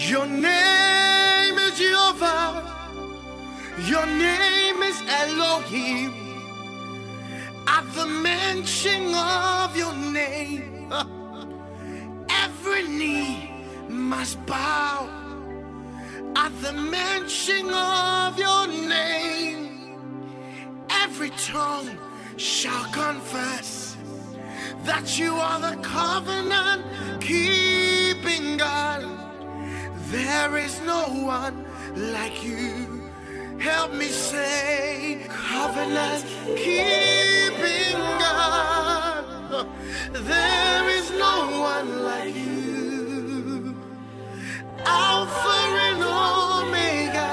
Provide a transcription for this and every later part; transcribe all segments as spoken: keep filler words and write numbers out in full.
Your name is Jehovah. Your name is Elohim. At the mention of your name, every knee must bow. At the mention of your name, every tongue shall confess that you are the covenant-keeping God. There is no one like you. Help me say, covenant-keeping God. There is no one like you. Alpha and Omega.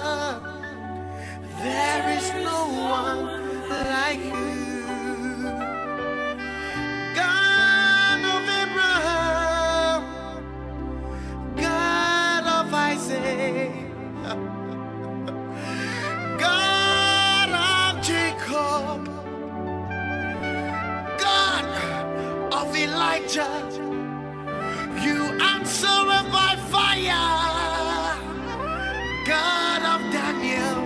There is no one like you. God of Abraham, God of Isaac, God of Jacob, God of Elijah, you answer by fire. God of Daniel,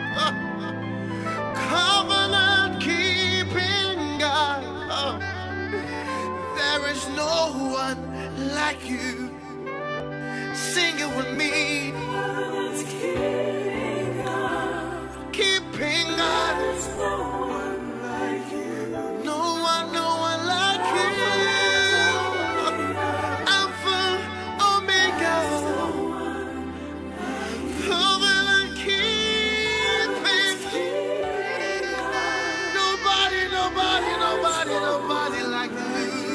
covenant-keeping God. There is no one like you. Sing it with me. Keeping God. There's no one like you. No one, no one like you. Alpha, Omega. Covenant-keeping. Nobody, nobody, nobody, nobody like you.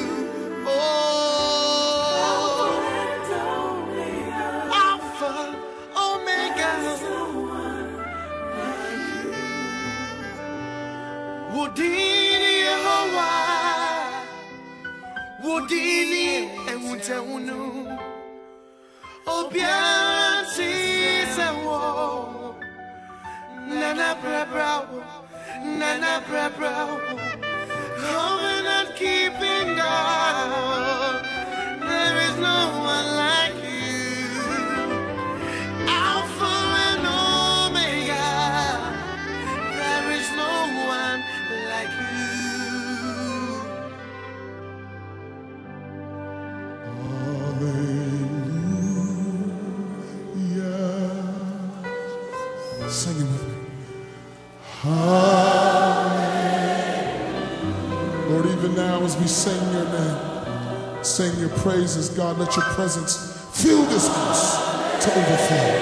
Wodini Yehovah, Wodini Ewutewunu, Obiansi Sewo, Nana Prebrao, Nana Prebrao, covenant-keeping God. There is no one like you. Alpha and Omega. There is no one like you. Hallelujah. Sing it with me. Hallelujah. Lord, even now as we sing your name, sing your praises, God, let your presence fill this house to overflow.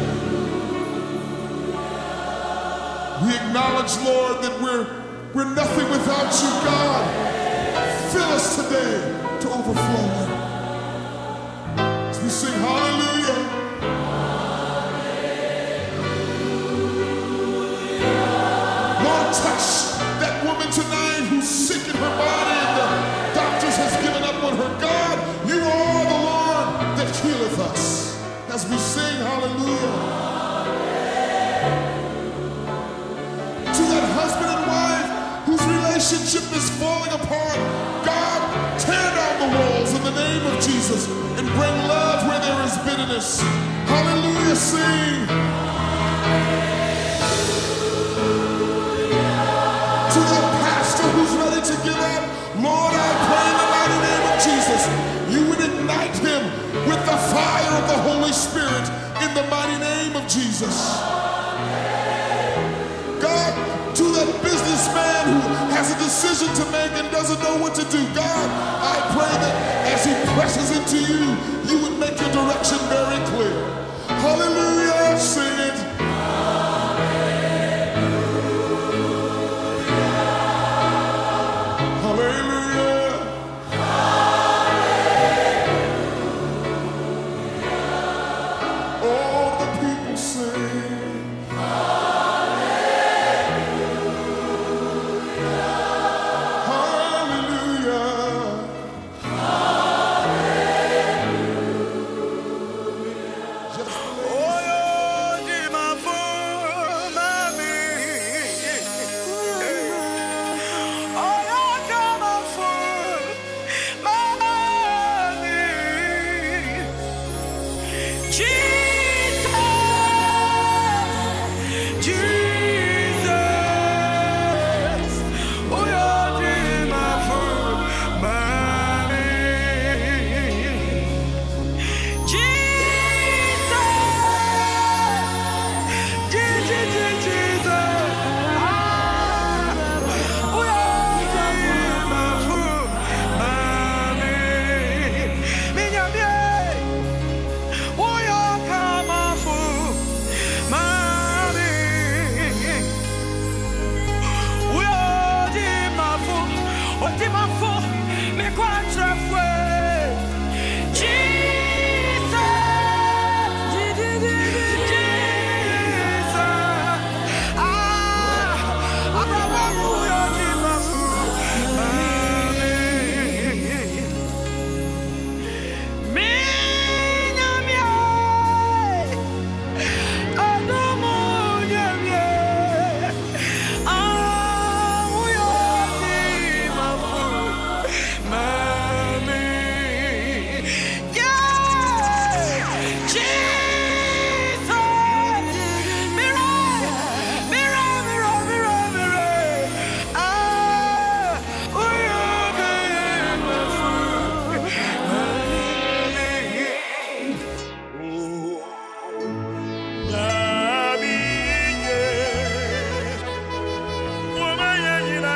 We acknowledge, Lord, that we're, we're nothing without you, God. Fill us today to overflow. As we sing hallelujah. Hallelujah. Lord, touch that woman tonight who's sick in her body and the doctors has given up on her. God, you are the Lord that healeth us. As we sing hallelujah. Husband and wife whose relationship is falling apart, God, tear down the walls in the name of Jesus and bring love where there is bitterness. Hallelujah, sing. To that pastor who's ready to give up, Lord, I pray in the mighty name of Jesus, you would ignite him with the fire of the Holy Spirit in the mighty name of Jesus. God, to that businessman who has a decision to make and doesn't know what to do. God, I pray that as he presses into you, you would make your direction very clear. Hallelujah, sing it. Hallelujah. Hallelujah. All the people sing. Oh,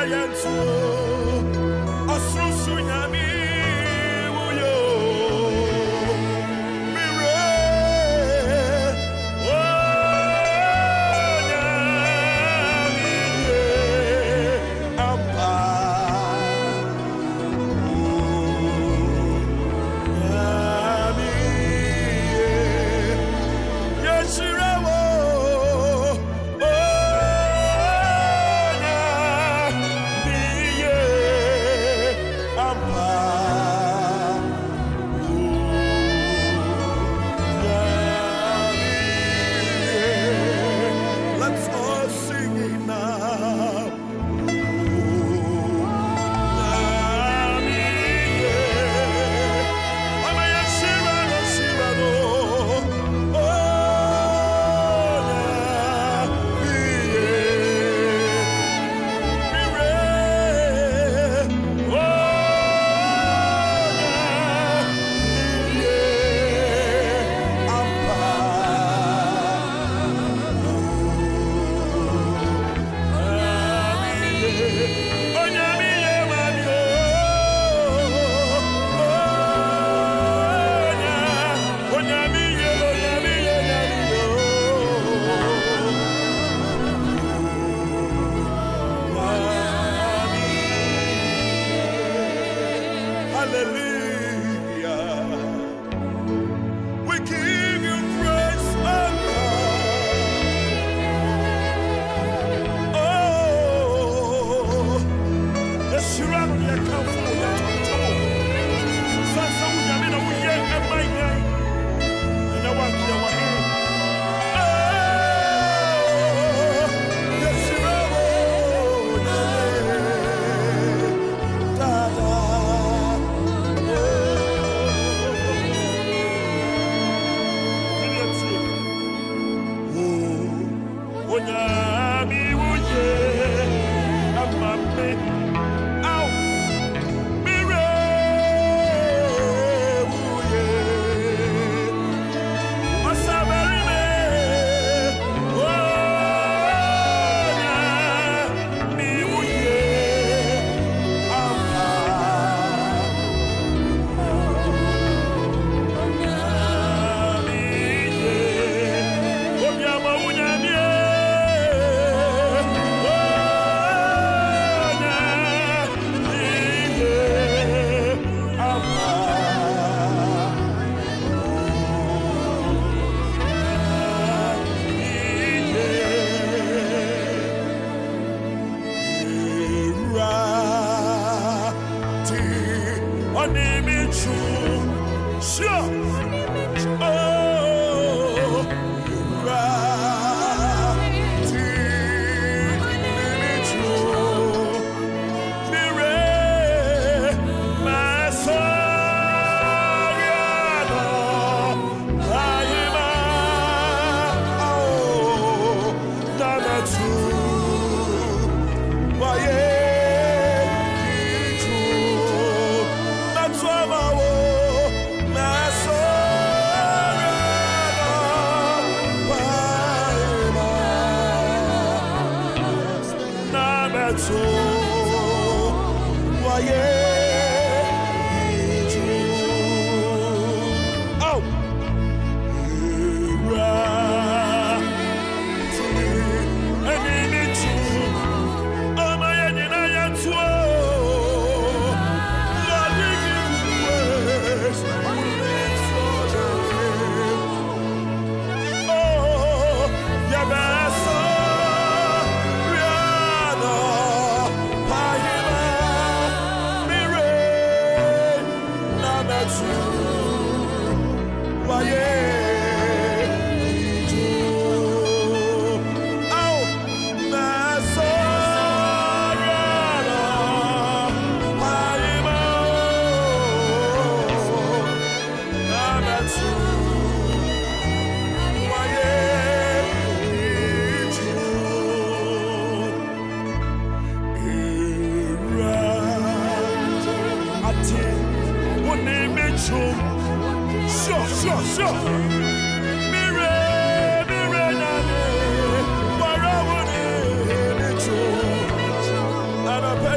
Not a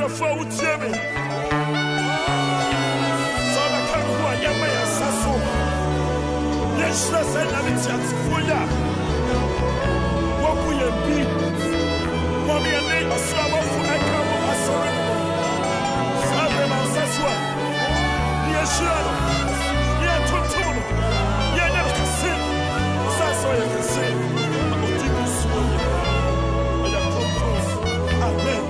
the phone with Jimmy. So I can't go and get my assassin. Yes, let's say that it's just for ya. What will you be? Mommy and me, a slumber for I come up as a Sabre Mansaswa. Yes, sure. Yeah, Totono. Yeah, never can see. That's all you can see. I'm going to do so. I am composed. Amen.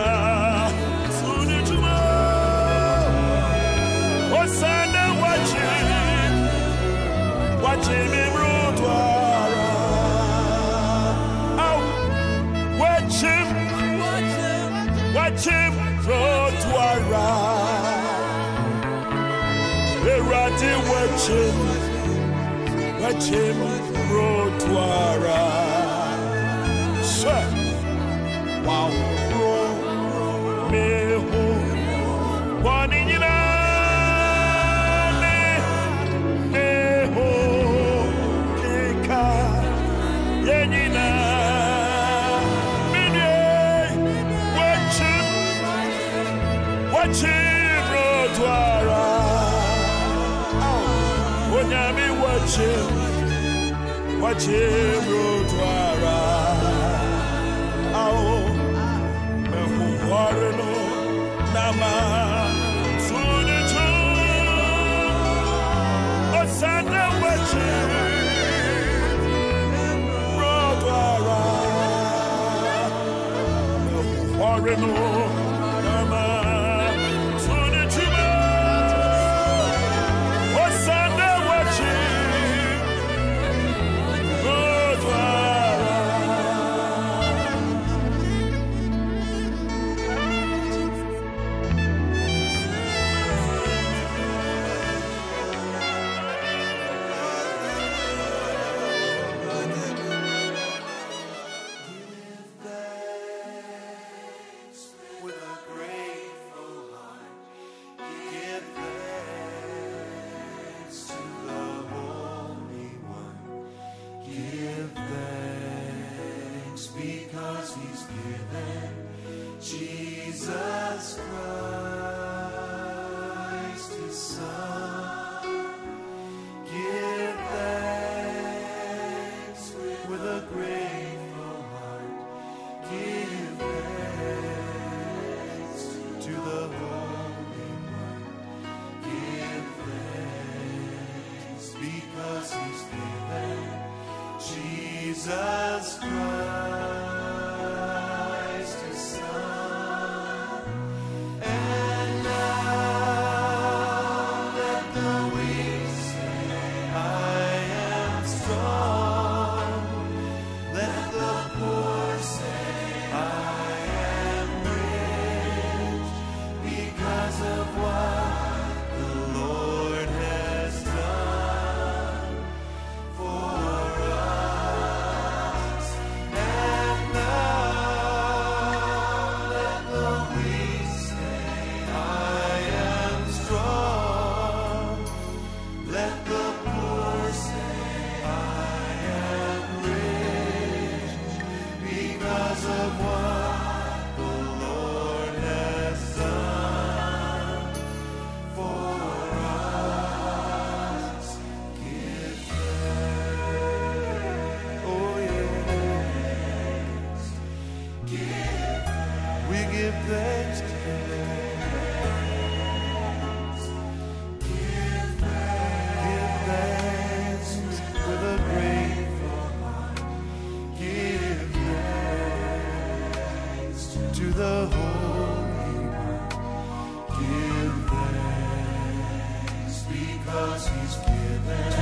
Watching Odi wachim, wachim rotwara. Sir, wow, ro, meho, wanina, meho, kika, yenina, mine, wachim, wachim rotwara. Onyami wachim, wachim rotwara. Ao mehuwareno nama tunichu. Osana wachim rotwara. Mehuwareno nama tunichu. Osana because he's given Jesus Christ his Son. Give thanks with a grateful heart. Give thanks to the Holy One. Give thanks because he's given Jesus Christ his Son. And now let the weak say, I am strong. Let the poor say, I am rich, because of what the Lord has done for us. And now let the weak say, I am strong. Let the poor say, I am rich, because of what the Lord has done for us. Give thanks. Oh yes. Give. We give thanks to you. Give thanks with a grateful heart. Give thanks to the Holy One. Give thanks because he's given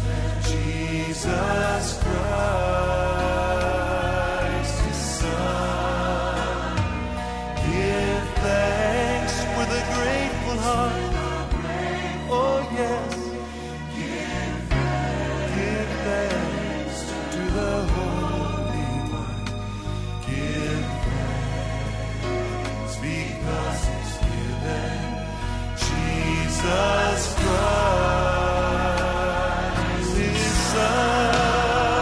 Jesus Christ his Son. Give thanks with a grateful heart. Oh yes. Give thanks to the Holy One. Give thanks because he's given Jesus Christ his Son.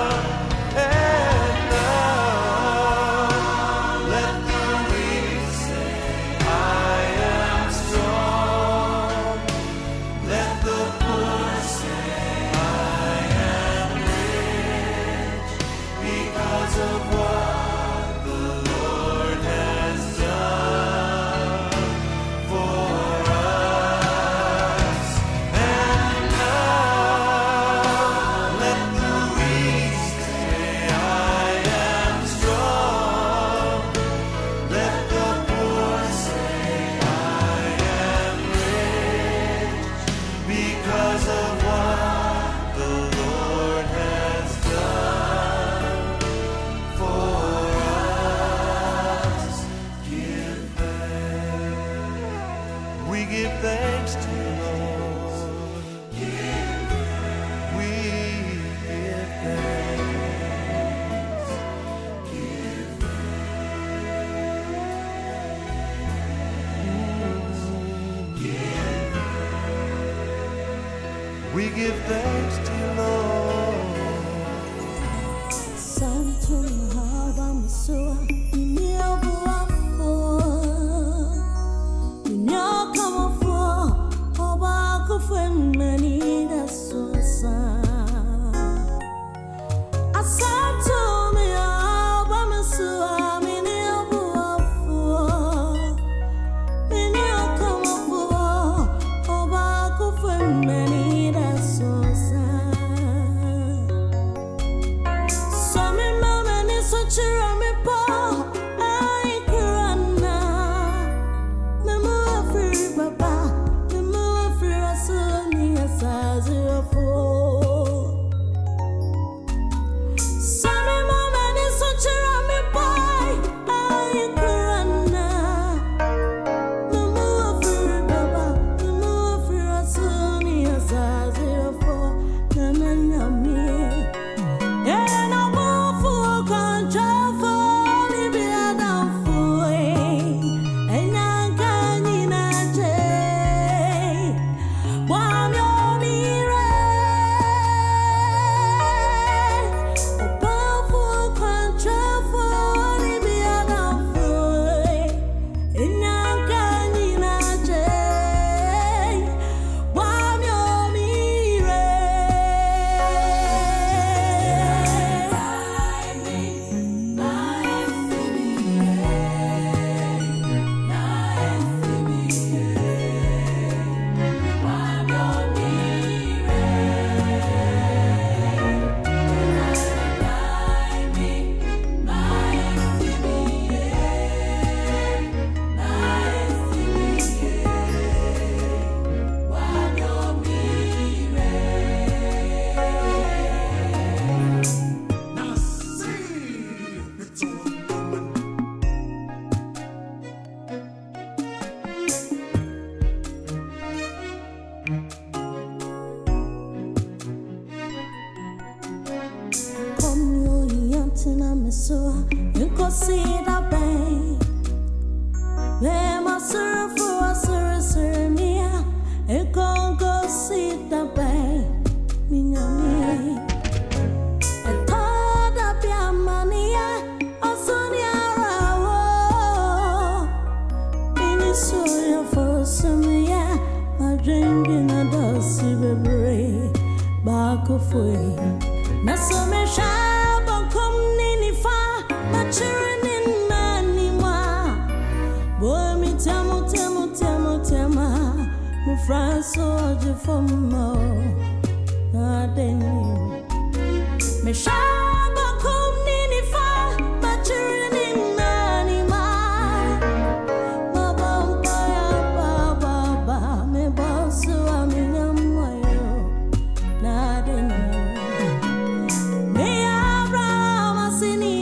We give thanks to you, Lord. Santum habam sua niabua fo nyakama fo oba ko fenmani da sosa asantum habam sua niabua fo nyakama fo oba ko fenmani da sosa. Chira me pa ai krana me mo afri baba me mo afri asoni asazira fo same mama ni so chira me pa ai krana me mo afri baba me mo afri asoni asazira fo na na me and I won't forget. You can see that bay. Where my surf for a surfer, Mia. You can go see that bay. Minami. I thought of your money. I saw your in soya for some year. My drinking a dosy baby. Back of way. Nasome shab on come nini fa. Children in Manima, boy, me temo, temo, temo, tema, me France soldier for more, not then you. Me shaba come nini fa, but children in Manima, Baba, Baba, Baba, me boss, so I'm in a moyo, not then you. Me Abraham, Sini,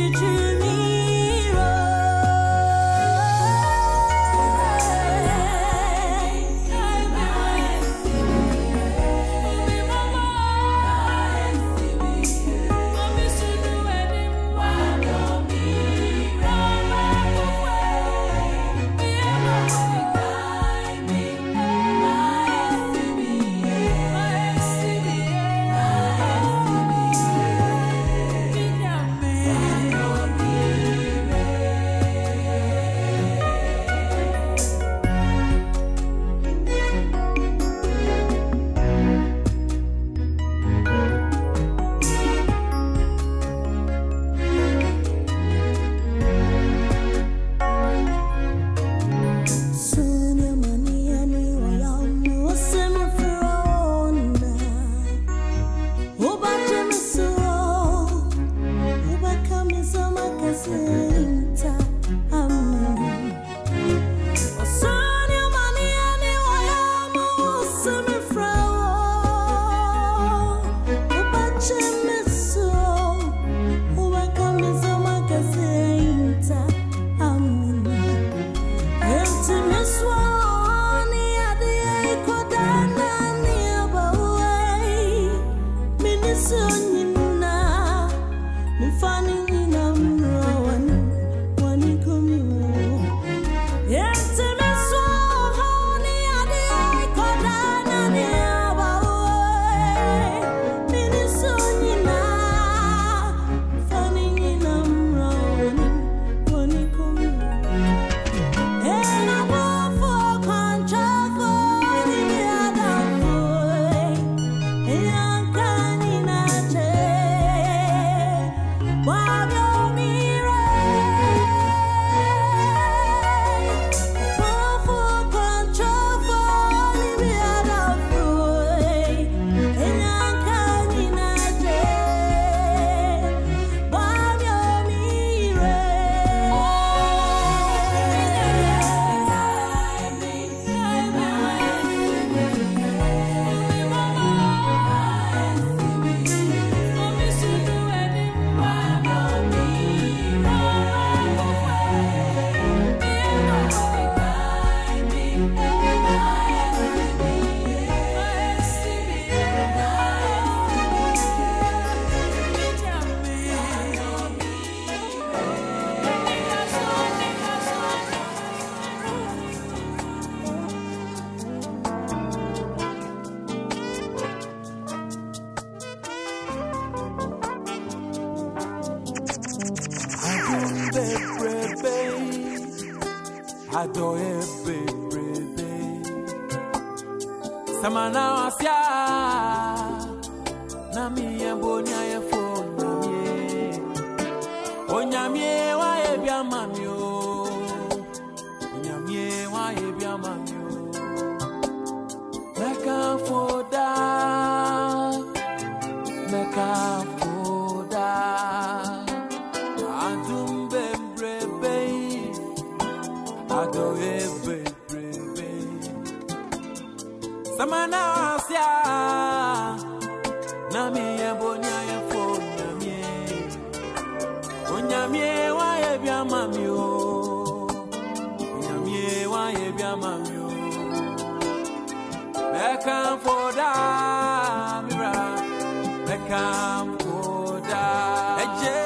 Yeah. Adoye baby. Samana wasya. Nami embonya ye phone nami. Onyamie wa ye bia mamio. Onyamie wa ye bia mamio. Meka foda. Meka foda. Adum bembrebe. Adoye baby. Samana wasya. Nami embonya ye phone nami. Onyamie wa ye bia mamio. Onyamie wa ye bia mamio. Beckham for that, mira. Beckham for that.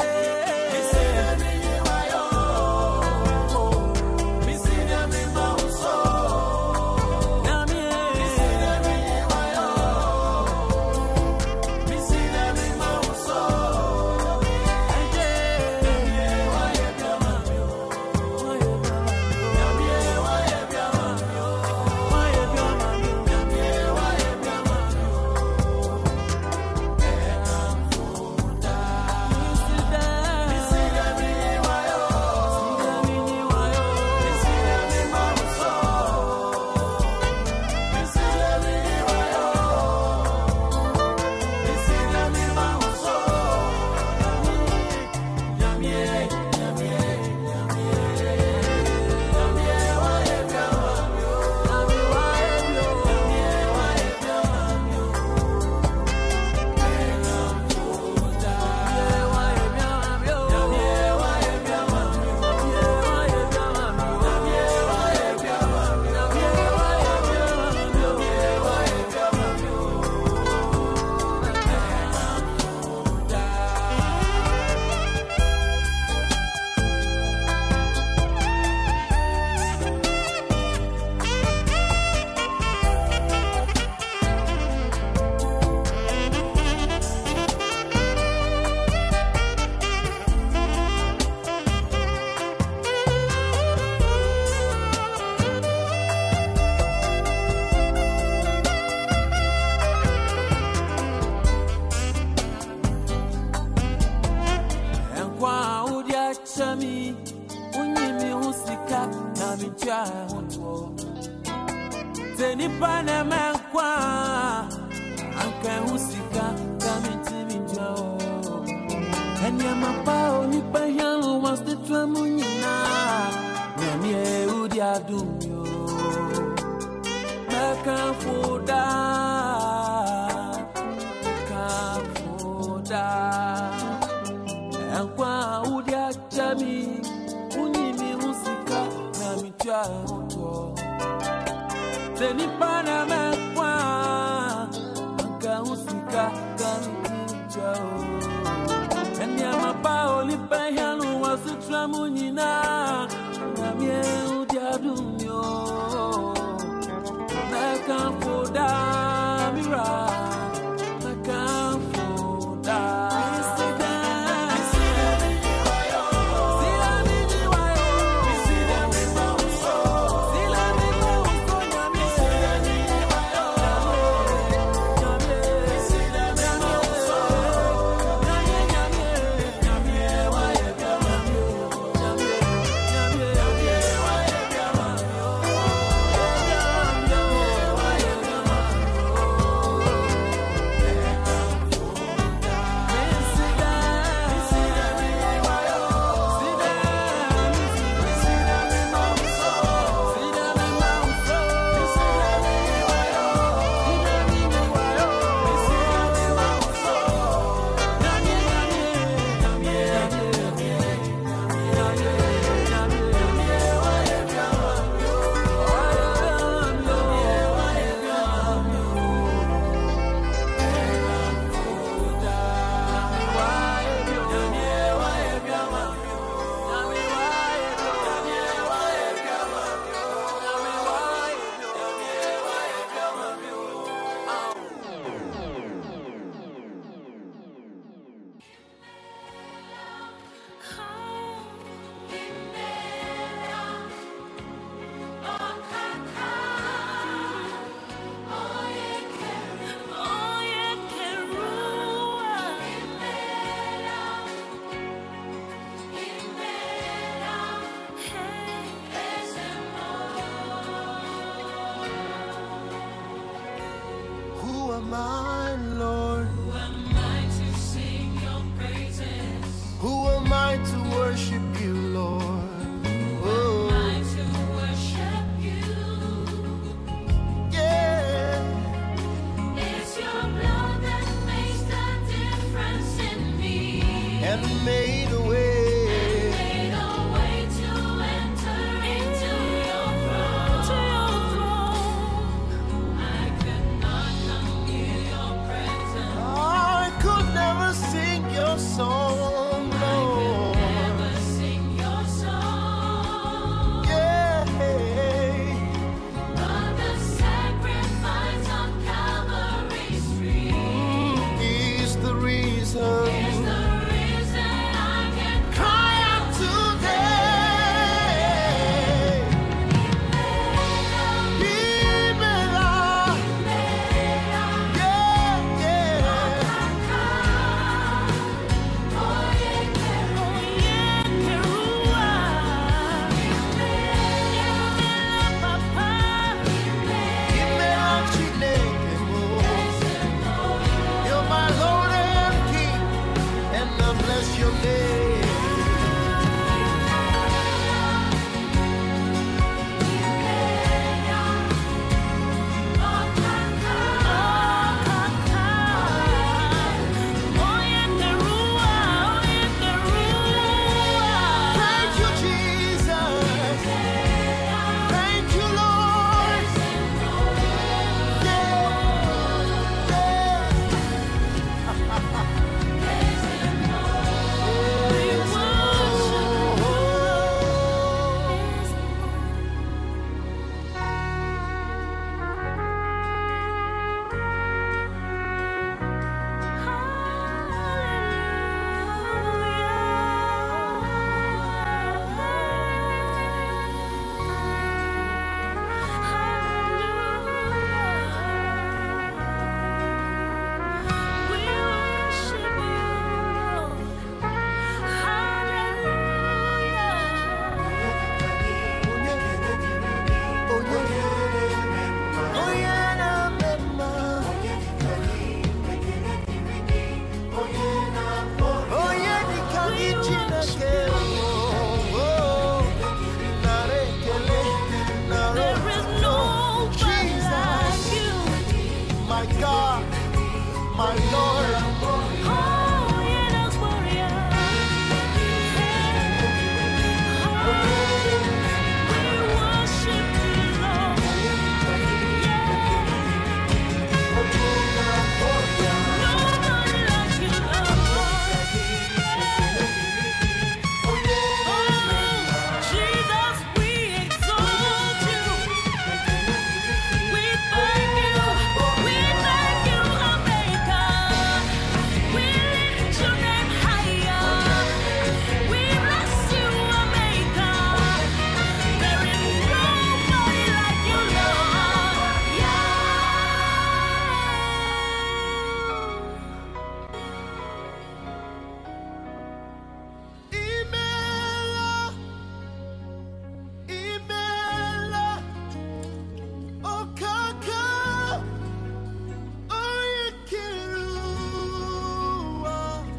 Teni pane menkwa anka husika kamiti minjao enya mapao ni pahyan was the tramunyina nyamie udi adumyo meka foda ka foda enkwa udi achami unyimi husika kamitwa Teni pana mekwa anka usika kanijao Enya mapao lipehanu wasutra munyina Namye udiadumyo Neka foda mira Neka foda Sila I, Lord? Who am I to sing your praises? Who am I to worship you, Lord? Who am I to worship you? Yeah. It's your blood that makes the difference in me. And made a way. Made a way to enter into your throne. I could not come near your presence. I could never sing your song, I Lord. could never sing your song. Yeah. But the sacrifice on Calvary's tree Is the reason. is the reason I can Cry out today. Libera. Yeah, yeah. Libera Chineke mo. You're my Lord and King, and I bless your name. Thank you, Jesus. Thank you, Lord. Yeah, my God, my Lord. Imela, Imela, Okaka, Oyekirua.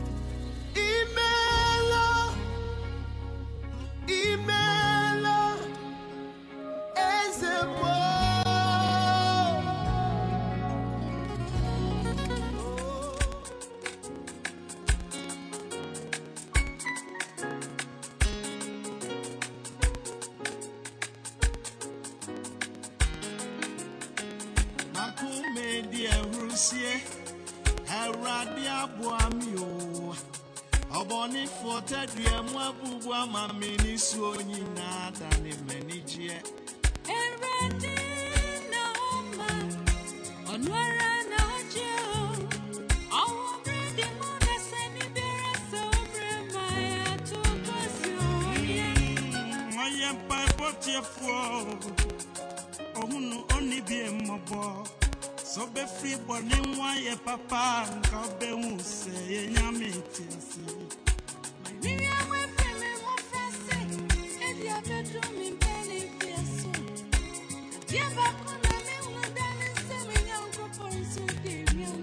Imela, Imela, Ezebo. Makume dia rusie, Heradi abuami o. Oboni fota dia mwabubu amami ni suoni nada ni menijie. Moyen pa potie fo. Ohunu oni bi mobo. So be free body nwa ye papa nka be hu se ye nyame tiasi. Yeah, back on the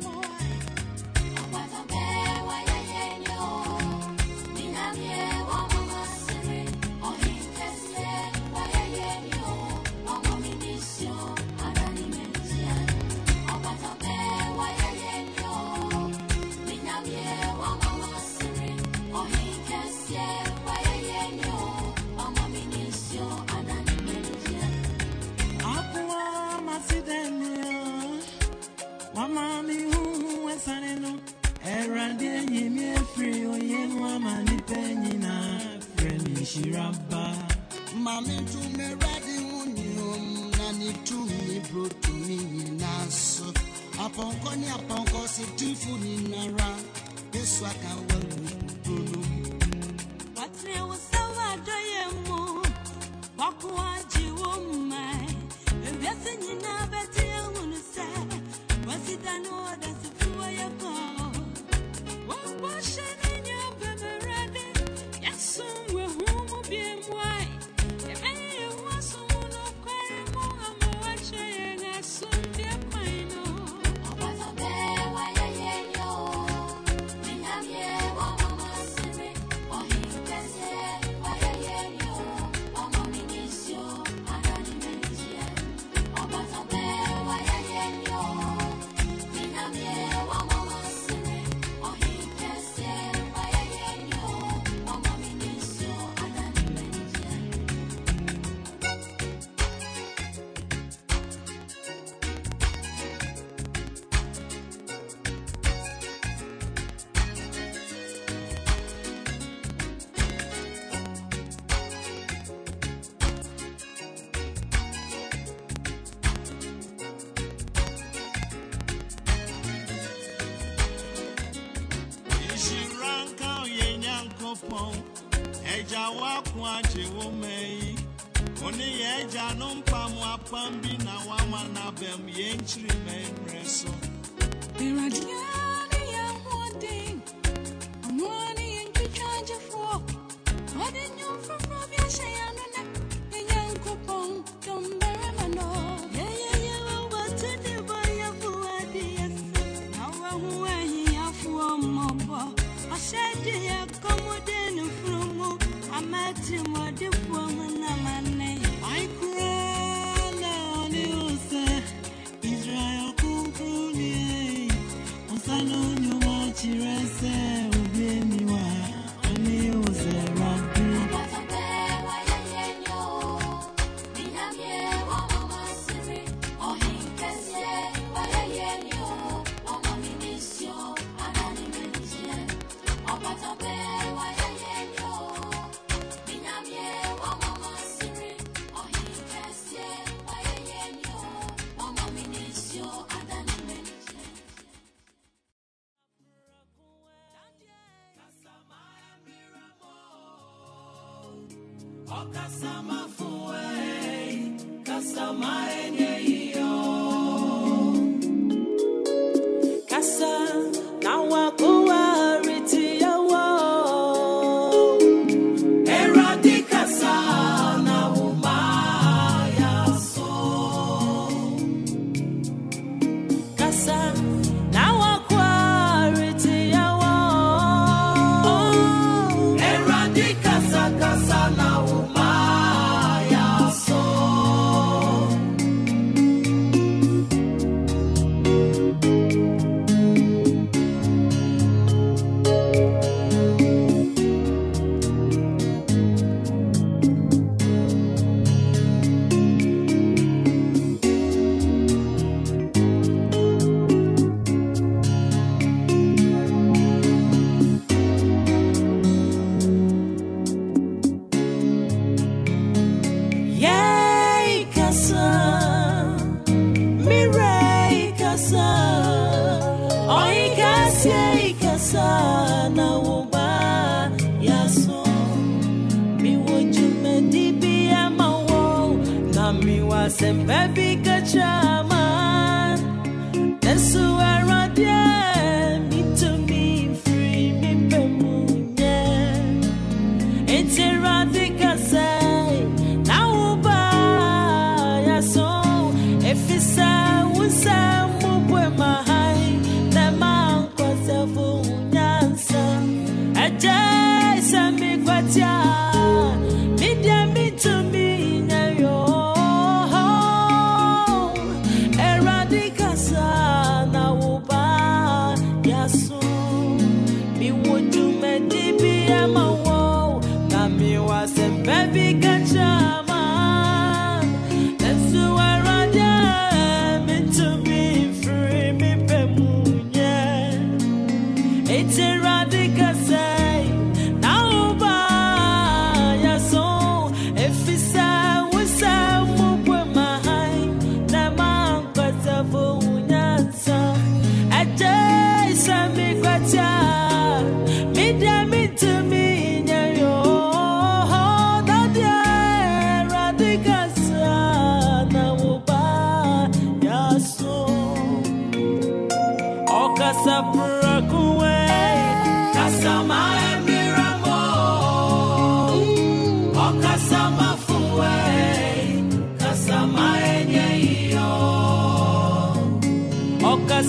Eja wa kwaje wo mei Oni eja no mpamu apambi na wama na bem yenchiri menreso Iradiani ya holding Amwani yenju charge for What in you from Robia Shayana The young coupon Come Baramano Yeah yeah yeah What to do by your fuadi Now who are here for Mobo I said yeah come within from I met him what the woman my name I cry now you say Israel Kumpuni Osano nyuma chirese ubemi wa Ani use rabbi Kasama fuwe, kasama enye yo. Kasa na wakuwa riti ya wo. Eradi kasa na umaya so. Kasa na wakuwa riti ya wo. Eradi kasa kasa na umaya. Baby, get your man. That's where I am. Me to me free, me pemunya. It's a radical say. Now buy a song. If it's a was a move with my high, the man was a fool answer. A jazz and me what ya. Me to me,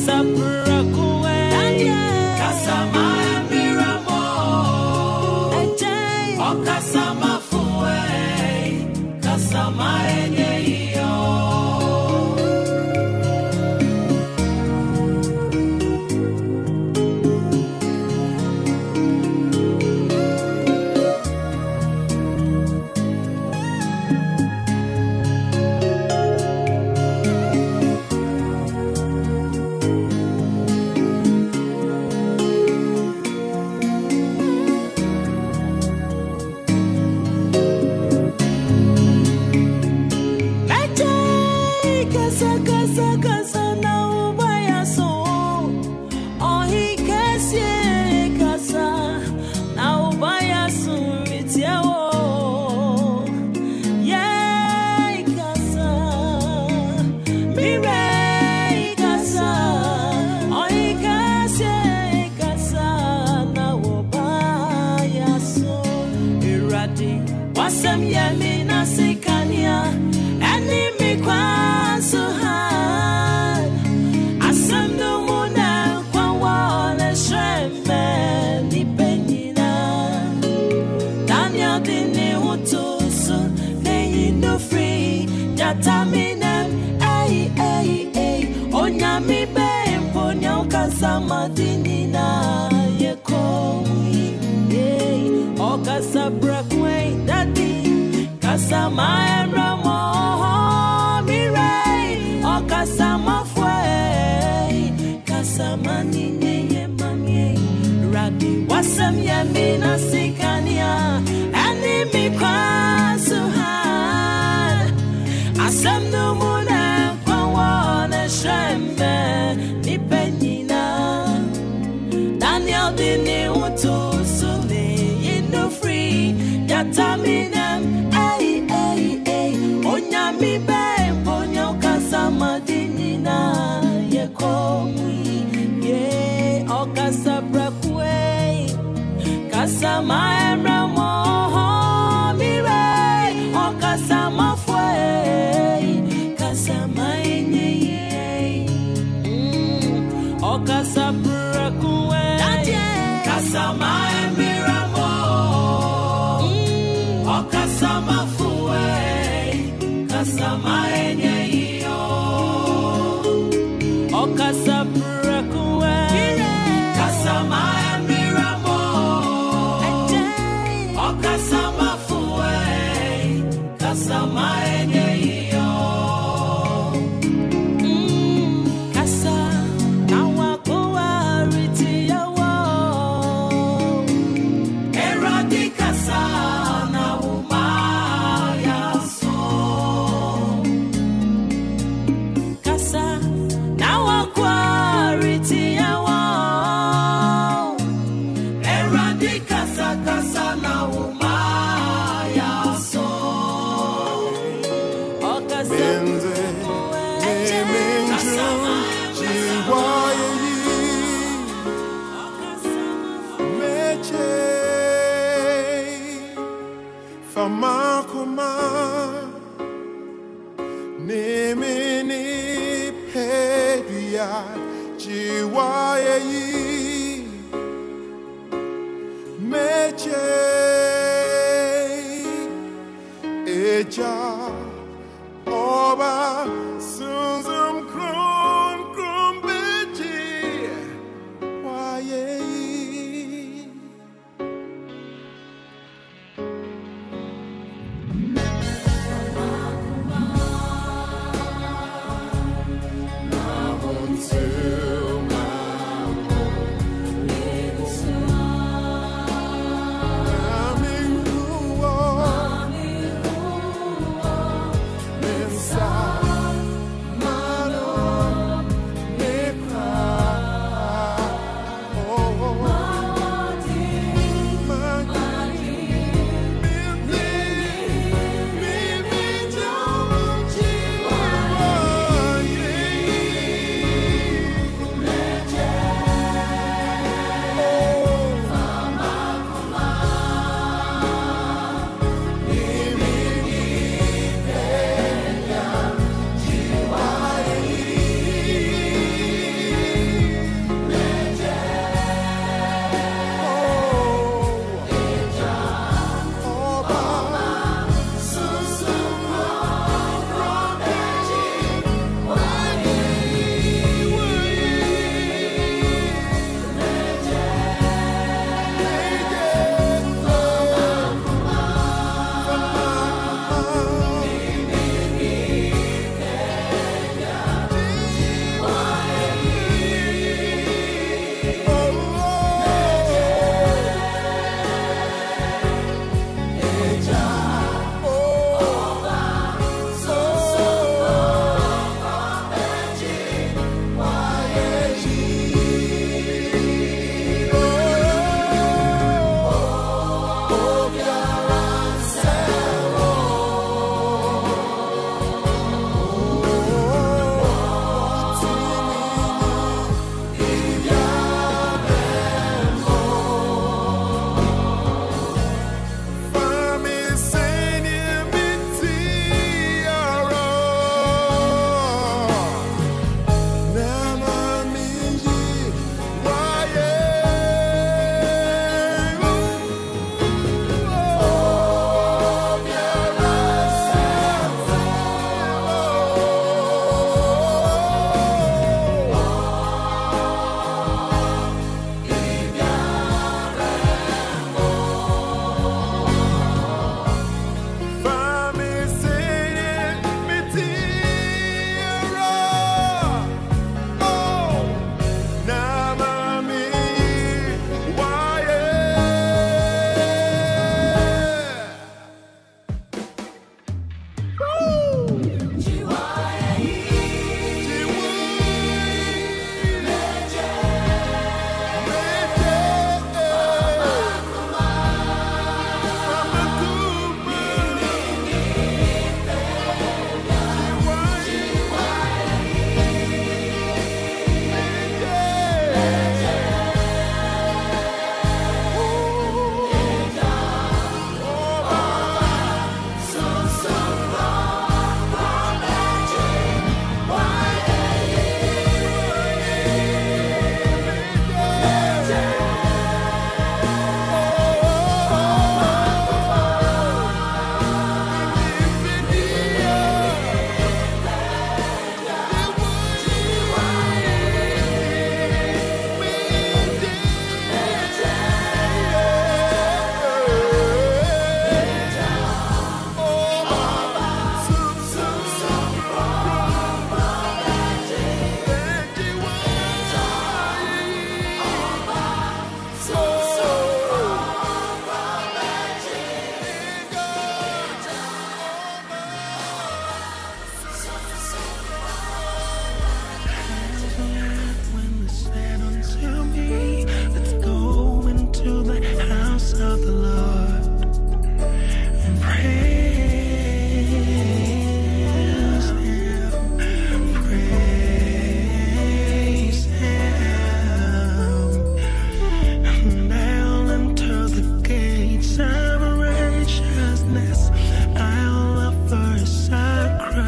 My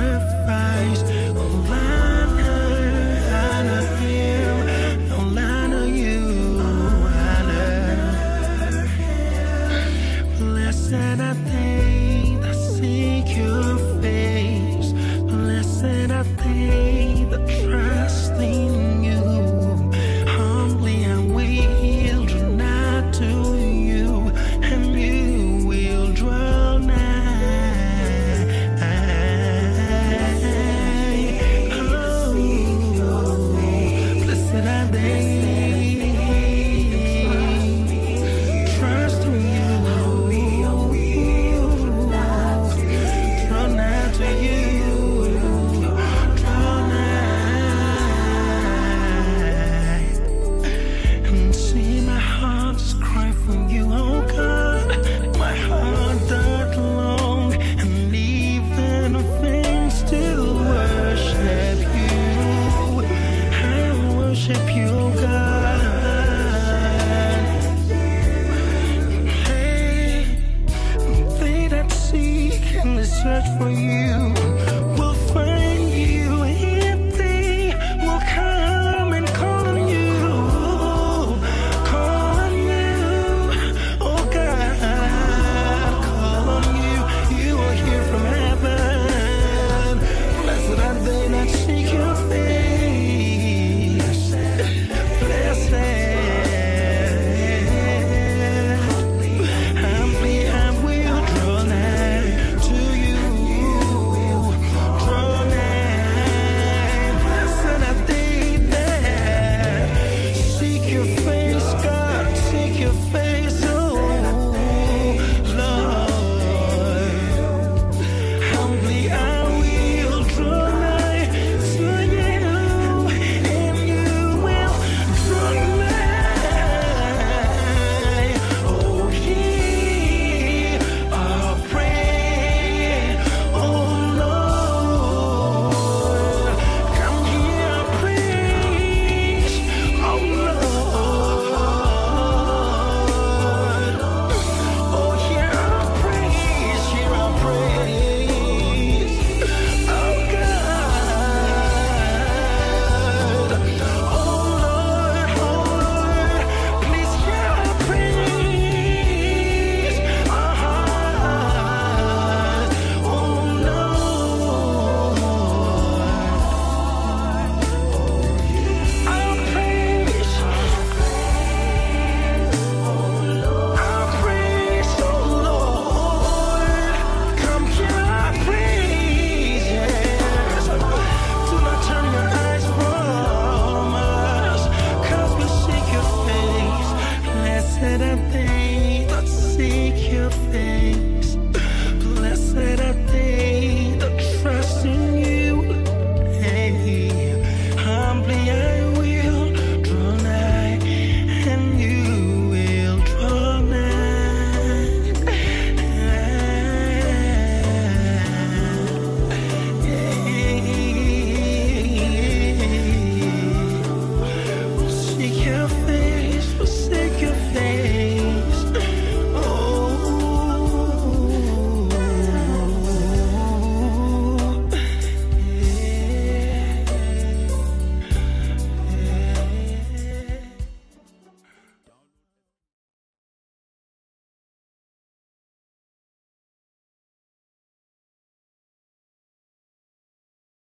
sacrifice. All I know, I know Him. All I know you, I know. Blessed are they that seek your face. Blessed are they that trust in you. Humbly I will draw nigh to you, and you will draw nigh. Oh, blessed are they. Trust in you. Draw nigh to you. Draw nigh. And see my heart's cry for you, oh God. My heart that long and even things to worship you. I worship you, oh God. Hey, they that seek and they search for you